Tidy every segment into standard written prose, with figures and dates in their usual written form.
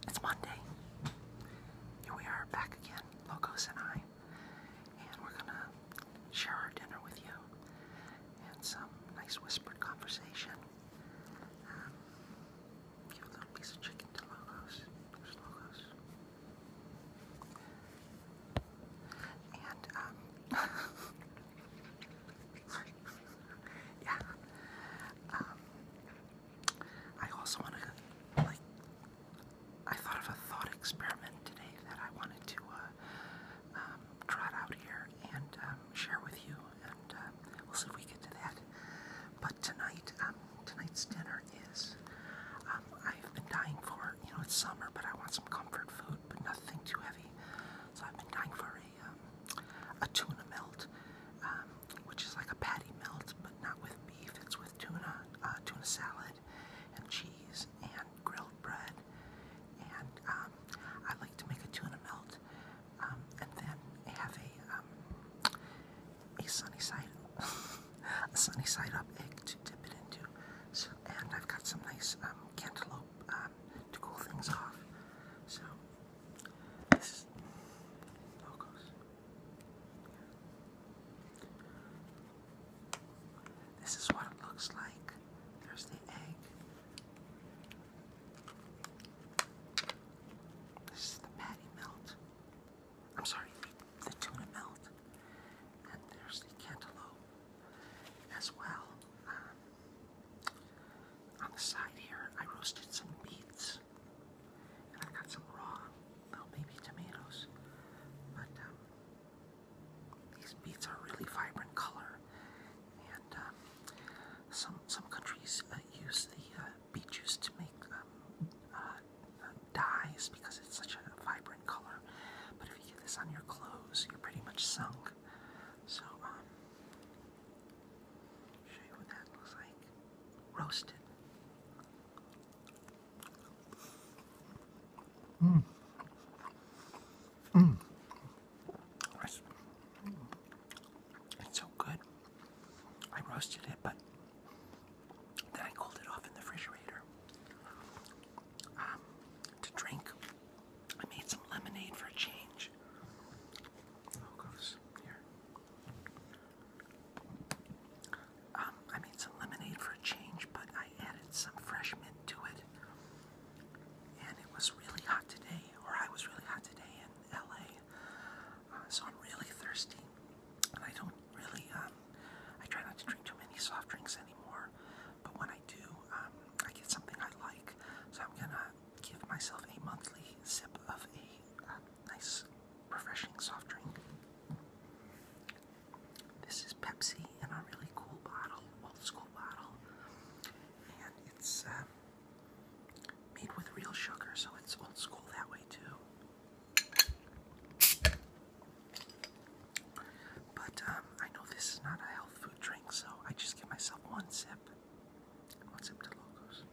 It's Monday. Here we are back again, Logos and I, and we're gonna share our dinner with you and some nice whispered conversation. Give a little piece of chicken to Logos. There's Logos. And yeah. I also want to I thought of a thought experiment today that I wanted to trot out here and share with you, and we'll see if we get to that. But tonight's dinner is, I've been dying for, it's summer, but I want some comfort food, but nothing too heavy. So I've been dying for a tuna melt, which is like a patty melt, but not with beef. It's with tuna salad and cheese and grilled bread. And I like to make a tuna melt, and then have a sunny side up egg to dip it into. So, and I've got some nice cantaloupe to cool things off. So this is Logos. This is what it looks like. There's the egg. This is the patty melt. I'm sorry, the tuna melt. And there's the cantaloupe as well. On the side here, I roasted some beets. And I got some raw little baby tomatoes. But these beets are really vibrant color. And some countries use the beet juice to make dyes because it's such a vibrant color. But if you get this on your clothes, you're pretty much sunk. So, show you what that looks like. Roasted. It's so good. I roasted it, but then I cooled it off in the refrigerator. To drink, I made some lemonade for a change. Logos here. I made some lemonade for a change, but I added some fresh mint to it. And it was really hot today, or I was really hot today in LA. So I'm really thirsty. And I don't really, I try not to drink too many soft drinks anymore. But when I do, I get something I like. So I'm gonna give myself a monthly sip of a nice, refreshing soft drink. This is Pepsi in a really cool bottle, old school bottle. And it's made with real sugar, so it's old school that way too. But I know this is not a health food drink, so I just give myself one sip. One sip to Logos.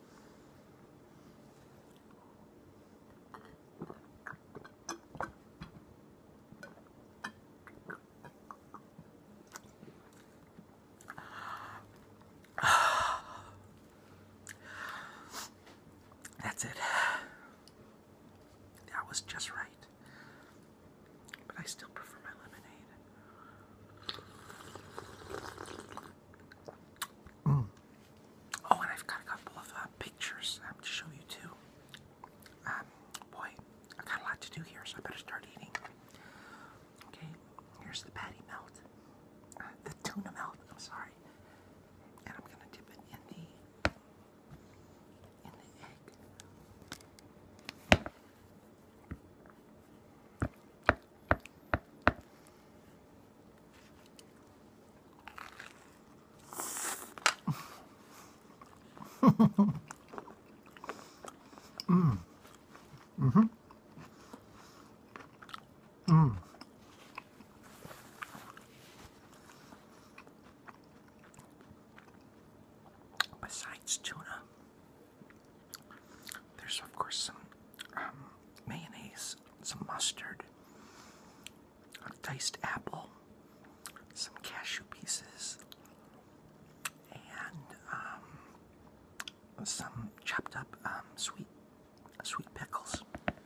That's it. That was just right. But I still prefer my lemonade. Oh, and I've got a couple of pictures to show you too. Boy, I've got a lot to do here, so I better start eating. Okay, here's the patty melt. The tuna melt, I'm sorry. And I'm gonna dip it in the egg. Besides tuna, there's of course some mayonnaise, some mustard, a diced apple, some cashew pieces, and some chopped up sweet sweet pickles.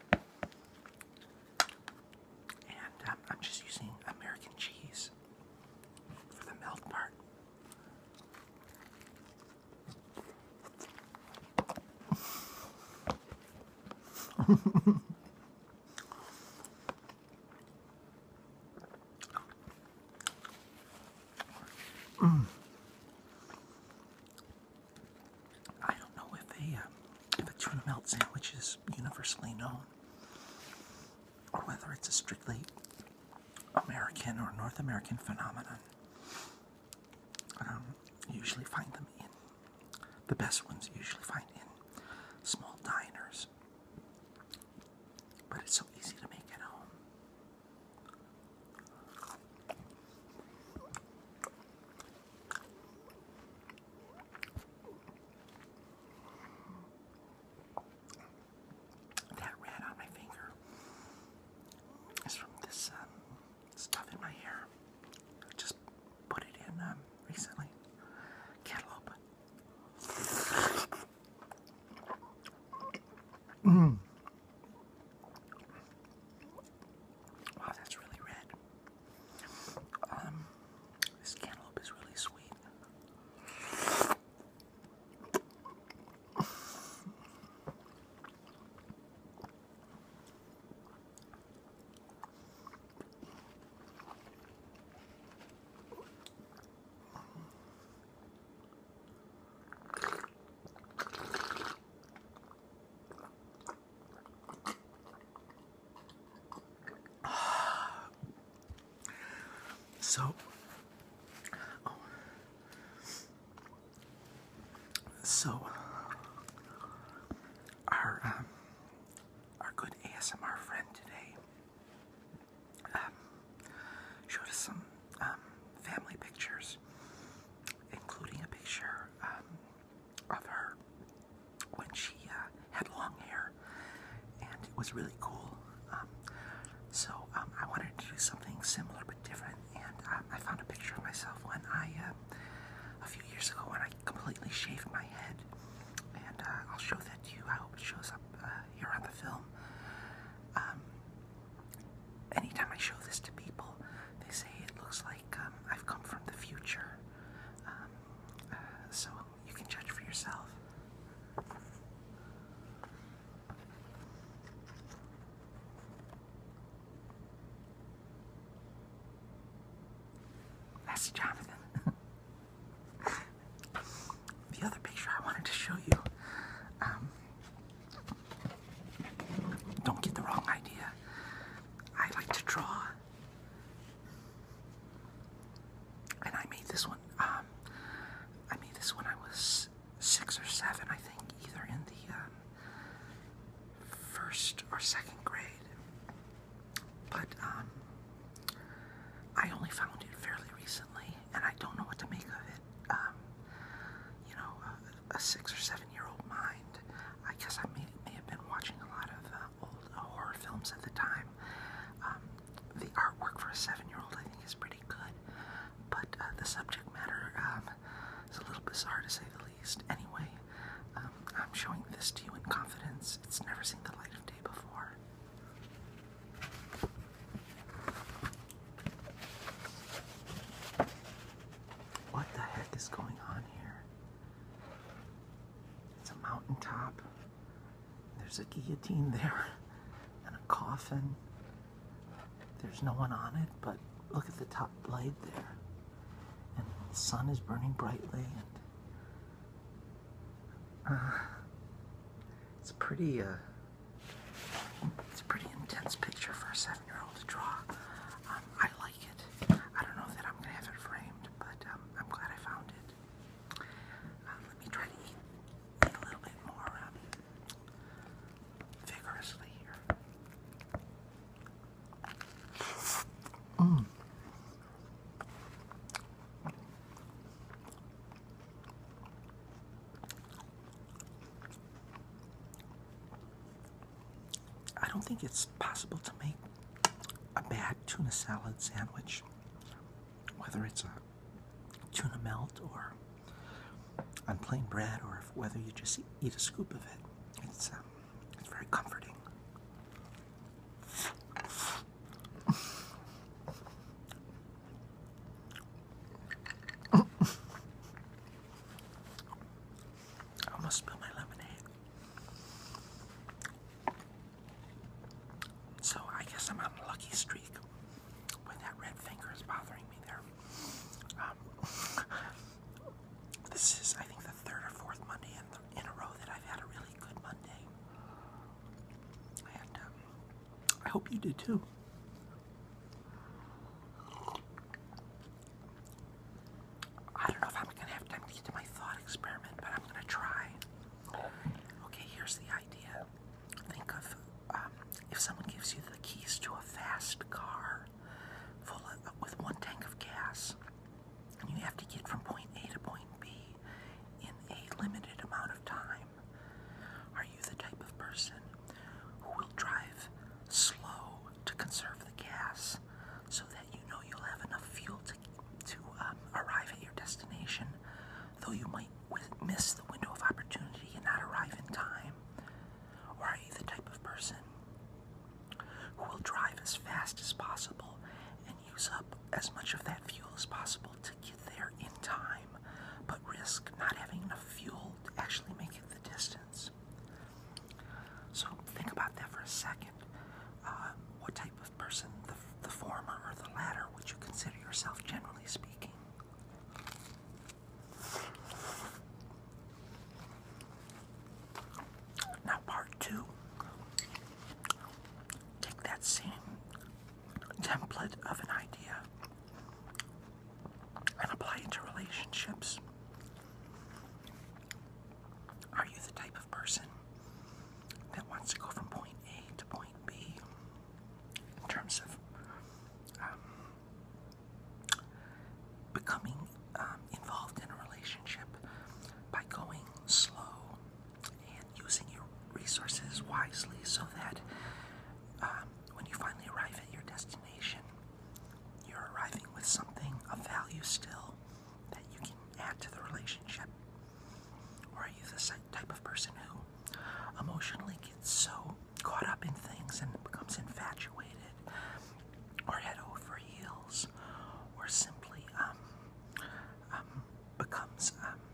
And I'm just using American cheese for the melt part. I don't know if a tuna melt sandwich is universally known, or whether it's a strictly American or North American phenomenon. Usually find them in the best ones. Usually find in small diners, but it's so easy to make at home. That red on my finger is from this stuff in my hair. I just put it in recently. Cantaloupe. Wow, that's really red. This cantaloupe is really sweet. So, our good ASMR friend today showed us some family pictures, including a picture of her when she had long hair, and it was really cool. So I wanted to do something similar but different, and I found a picture of myself when a few years ago, when I completely shaved my head, and I'll show that to you. I hope it shows up here on the film. Anytime I show this to people, they say it looks like I've come from the future. So you can judge for yourself. That's Jonathan. The other picture I wanted to show you, don't get the wrong idea. I like to draw, and I made this one. I made this when I was 6 or 7, I think, either in the first or second grade. But I only found it fairly recently, and I don't know what to make of it. A 6 or 7-year-old mind. I guess I may have been watching a lot of old horror films at the time. The artwork for a 7-year-old, I think, is pretty good, but the subject matter is a little bizarre to say the least. Anyway, I'm showing this to you in confidence. It's never seen the light of day before. What the heck is going on here? It's a mountaintop. There's a guillotine there and a coffin. There's no one on it, but look at the top blade there. And the sun is burning brightly, and it's a pretty intense picture for a 7-year-old to draw. I like it. I don't know that I'm gonna have it framed, but I'm glad I found it. Let me try to eat a little bit more vigorously here. I don't think it's possible to make a bad tuna salad sandwich, whether it's a tuna melt or on plain bread, or whether you just eat a scoop of it. It's very very comforting. I almost spilled my lemonade. So I guess I'm on a lucky streak when that red finger is bothering me there. This is, I think, the third or fourth Monday in a row that I've had a really good Monday. And I hope you did too. I don't know if I'm going to have time to get to my thought experiment, but I'm going to try. Okay, here's the idea. Think of if someone gives you the keys to a fast car with one tank of gas, and you have to get from point A to point B in a limited amount of time. Are you the type of person who will drive slow to conserve the gas so that you know you'll have enough fuel to arrive at your destination, though you might miss the window of opportunity and not arrive in time? Or are you the type of person who will drive as fast as possible and use up as much of that fuel as possible to get there in time, but risk not having enough fuel to actually make it the distance? So think about that for a second. What type of person, the former or the latter, would you consider yourself, generally speaking? Now, part two. Take that same template of an idea and apply it to relationships. Are you the type of person that wants to go from point A to point B in terms of becoming involved in a relationship by going slow and using your resources wisely so that when you finally arrive at your destination, you're arriving with something of value still that you can add to the relationship? Or are you the type of person who emotionally gets so caught up in things and becomes infatuated or head over heels or simply becomes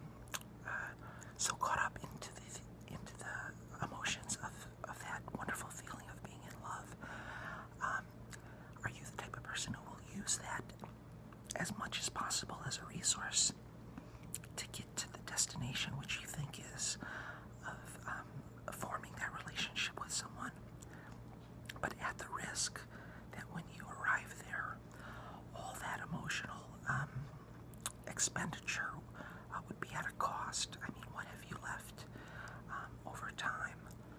so caught up into the emotions of that wonderful feeling of being in love? Are you the type of person who will use that as much as possible as a resource to get to the destination which you think is of forming that relationship with someone, but at the risk that when you arrive there, all that emotional expenditure would be at a cost? I mean, what have you left over time?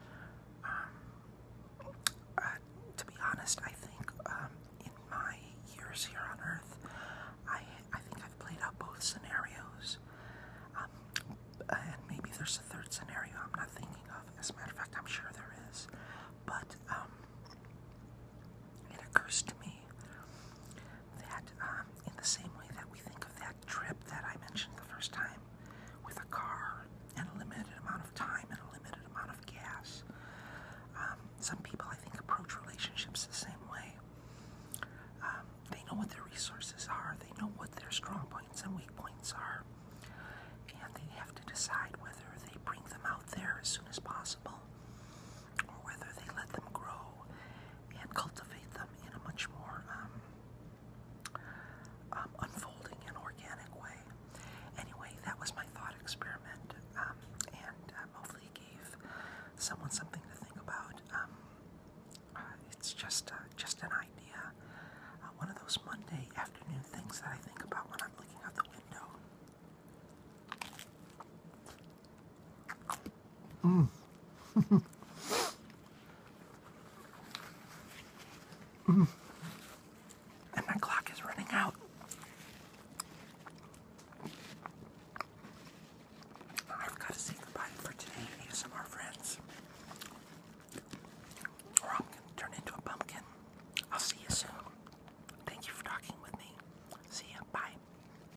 To be honest, I think in my years here on Earth, I think I've played out both scenarios. And maybe there's a third scenario I'm not thinking of. As a matter of fact, I'm sure there is. But it occurs to me that in the same way that we think of that trip that I mentioned the first time with a car and a limited amount of time and a limited amount of gas, some people, I think, approach relationships the same way. They know what their resources are. They know what their strong points and weak points are. And they have to decide whether they bring them out there as soon as possible or whether they let them grow and cultivate them in a much more unfolding and organic way. Anyway, that was my thought experiment, and hopefully it gave someone something to think about. It's just an idea, one of those Monday afternoon things that I think about when I'm looking out the window.